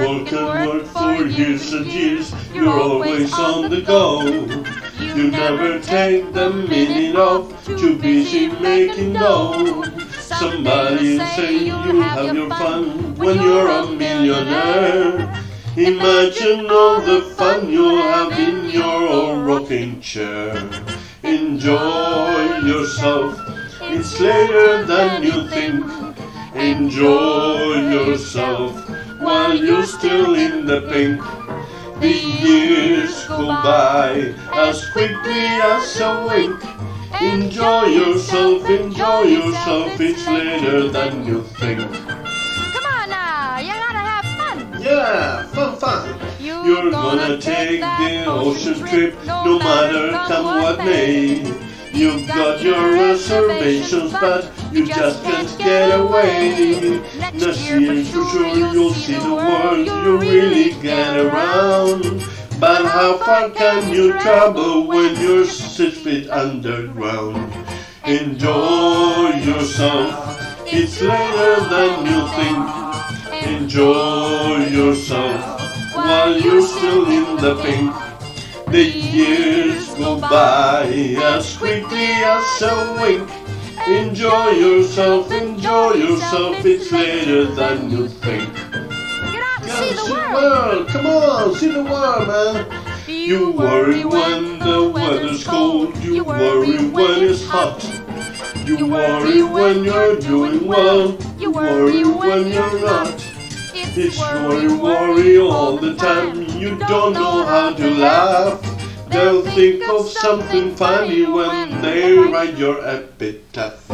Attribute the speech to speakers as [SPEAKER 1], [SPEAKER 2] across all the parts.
[SPEAKER 1] work and work for years and years. You're always on the go. You never take the minute off, too busy making dough. Somebody say you have your fun when you're a millionaire. Imagine all the fun you'll have in your old rocking chair. Enjoy yourself, it's later than you think. Enjoy yourself while you're still in the pink. The years go by as quickly as a wink. Enjoy yourself, it's later than you think.
[SPEAKER 2] Come on now, you gotta have fun.
[SPEAKER 1] Yeah, fun. You're gonna take the ocean trip, no matter come what may. You've got your reservations, but you just can't get away. Next year for sure you'll see the world, you really get around. But how far can you travel when you're 6 feet underground? Enjoy yourself, it's later than you think. Enjoy yourself while you're still in the pink. The years go by as quickly as a wink. Enjoy yourself, it's later than you think.
[SPEAKER 2] Get out and see the world.
[SPEAKER 1] Come on, see the world, man. You worry when the weather's cold, you worry when it's hot. You worry when you're doing well, you worry when you're not. It's worry all the time, you don't know how to laugh. They'll think of something funny when they write your epitaph.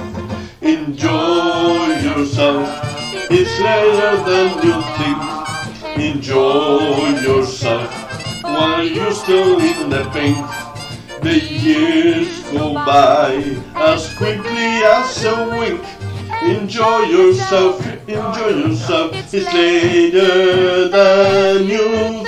[SPEAKER 1] Enjoy yourself, it's later than you think. Enjoy yourself while you're still in the pink. The years go by as quickly as a wink. Enjoy yourself, it's later than you